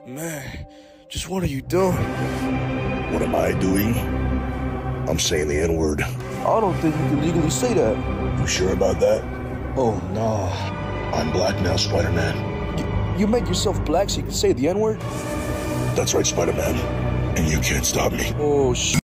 Man, just what are you doing? What am I doing? I'm saying the N-word. I don't think you can legally say that. You sure about that? Oh, no. I'm black now, Spider-Man. You made yourself black so you can say the N-word? That's right, Spider-Man. And you can't stop me. Oh,